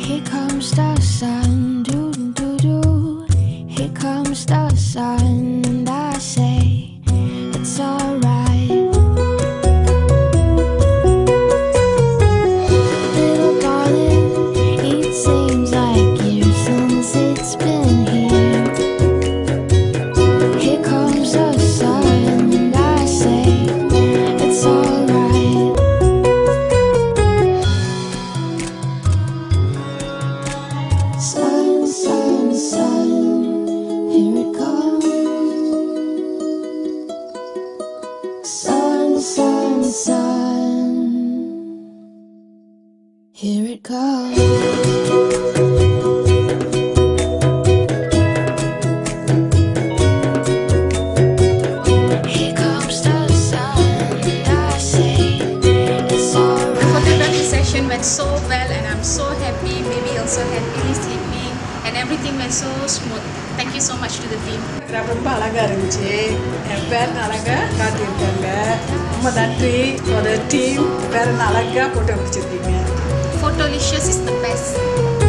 Here comes the sun, doo doo doo. Here comes the sun, and I say it's alright. Little darling, it seems like years since it's been here. Here comes the sun, and I say it's alright. Sun, sun, sun, here it comes. Sun, sun, sun, here it comes. Here comes the sun, and I say it's alright. The photography session went so well and I'm so happy. Maybe also happy, sleepy, and everything went so smooth. Thank you so much to the team. ரொம்ப அழகா இருந்துச்சு. என் பேரன் அழகா காட்டியிருக்காங்க. ரொம்ப நன்றி ஒரு team பேரன் அழகா போட்டோ பிடிச்சிருக்கீங்க. Photolicious is the best.